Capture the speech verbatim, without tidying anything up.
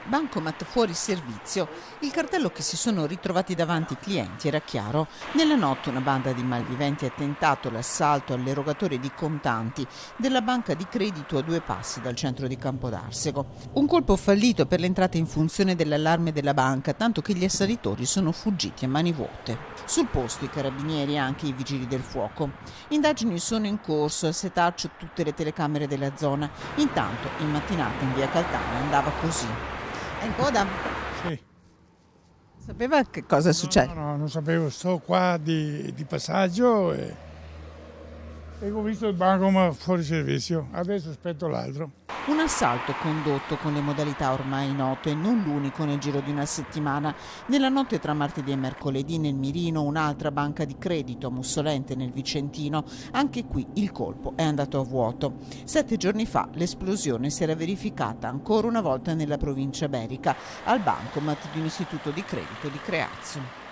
Bancomat fuori servizio. Il cartello che si sono ritrovati davanti i clienti era chiaro. Nella notte una banda di malviventi ha tentato l'assalto all'erogatore di contanti della banca di credito a due passi dal centro di Campodarsego. Un colpo fallito per l'entrata in funzione dell'allarme della banca, tanto che gli assalitori sono fuggiti a mani vuote. Sul posto i carabinieri e anche i vigili del fuoco. Indagini sono in corso, a setaccio tutte le telecamere della zona. Intanto in mattinata in via Caltagna andava così. È in coda? Sì. Sapeva che cosa succede? No, no, no, non sapevo, sto qua di, di passaggio e, e ho visto il bancomat fuori servizio, adesso aspetto l'altro. Un assalto condotto con le modalità ormai note, non l'unico nel giro di una settimana. Nella notte tra martedì e mercoledì nel Mirino un'altra banca di credito a Mussolente nel Vicentino. Anche qui il colpo è andato a vuoto. Sette giorni fa l'esplosione si era verificata ancora una volta nella provincia berica, al bancomat di un istituto di credito di Creazzo.